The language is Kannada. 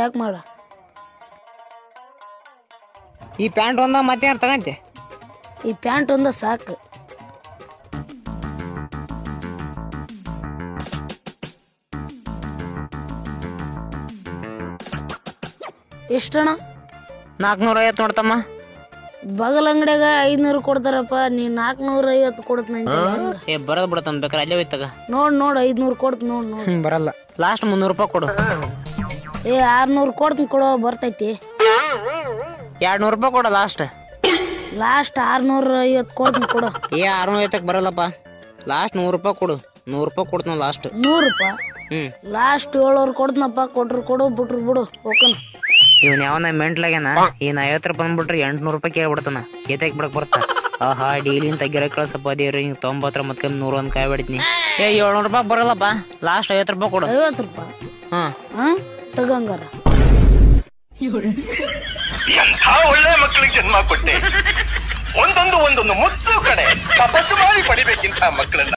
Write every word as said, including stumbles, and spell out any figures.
ಪ್ಯಾಕ್ ಮಾಡ. ಈ ಪ್ಯಾಂಟ್ ಒಂದ ಮತ್ತೆ ಯಾರು ತಗಂತೆ? ಈ ಪ್ಯಾಂಟ್ ಒಂದ ಸಾಕು. ಎಷ್ಟಣ್ಣ? ನಾಲ್ಕುನೂರ ಐವತ್ತು ನೋಡ್ತಮ್ಮ. ಬಗಲ್ ಅಂಗಡಿಯಾಗ ಐದ್ನೂರು ಕೊಡ್ತಾರಪ್ಪ, ನೀ ನಾಲ್ಕನೂರ ಐವತ್ತು ಕೊಡತ್ ನಂಗೆ. ಏ ಬರೋದ್ ಬಿಡತ್ತಮ್ಮ, ಬೇಕಾರೆ ಅಲ್ಲೇ ಹೋಯ್ತಾಗ. ನೋಡ್ ನೋಡ್ ಐದ್ನೂರು ಕೊಡ್ತ ನೋಡ್ ನೋಡ್. ಬರಲ್ಲ, ಲಾಸ್ಟ್ ಮುನ್ನೂರು ರೂಪಾಯಿ ಕೊಡು. ಏ ಆರ್ನೂರು ಕೊಡ್ತೀನಿ ಕೊಡೋ, ಬರ್ತೈತಿ. ಎರಡ್ ನೂರು ರೂಪಾಯಿ ಕೊಡ ಲಾಸ್ಟ್. ಲಾಸ್ಟ್ ಆರ್ನೂರ ಐವತ್ತು ಕೊಡ್ತೀನಿ ಕೊಡು. ಏ ಆರ್ನೂರ ಐವತ್ತಕ್ಕೆ ಬರಲ್ಲಪ್ಪ, ಲಾಸ್ಟ್ ನೂರು ರೂಪಾಯಿ ಕೊಡು. ನೂರು ರೂಪಾಯಿ ಕೊಡ್ತಾನ ಲಾಸ್ಟ್. ನೂರು ರೂಪಾಯಿ ಹ್ಮ್ ಲಾಸ್ಟ್ ಏಳ್ನೂರು ಕೊಡ್ತನಪ್ಪ. ಕೊಟ್ರು ಕೊಡು, ಬಿಟ್ರು ಬಿಡು, ಓಕೆನ. ಇವನ್ ಯಾವನ ಮೆಂಟ್ಲಾಗ್ಯಾನ, ಏನ್ ಐವತ್ತು ರೂಪಾಯಿ ಬಂದ್ಬಿಟ್ರೆ ಎಂಟ್ನೂರು ರೂಪಾಯಿ ಕೇಳ್ಬಿಡ್ತಾನ. ಏತಕ್ ಬಿಡಕ್ ಬರ್ತಾ? ಆಹಾ ಡೈಲಿಂತ ಗಿರ ಕಳ್ಸಪ್ಪ ದೇವ್ರಿ, ಹಿಂಗ್ ತೊಂಬತ್ತರ ಮತ್ತೆ ನೂರ ಒಂದ್ ಕಾಯಿ ಬಿಡ್ತೀನಿ. ಏ ಏಳ್ನೂರು ರೂಪಾಯಿ ಬರಲ್ಲಪ್ಪ, ಲಾಸ್ಟ್ ಐವತ್ತು ರೂಪಾಯಿ ಕೊಡು. ಐವತ್ತು ರೂಪಾಯಿ ಹಾ ಹಾ ತಗಂಗಾರ. ಎಂಥ ಒಳ್ಳೆ ಮಕ್ಕಳಿಗೆ ಜನ್ಮ ಕೊಟ್ಟೆ. ಒಂದೊಂದು ಒಂದೊಂದು ಮುತ್ತು ಕಡೆ ತಪಸ್ಸು ಮಾಡಿ ಪಡಿಬೇಕಿಂತ ಮಕ್ಕಳನ್ನ.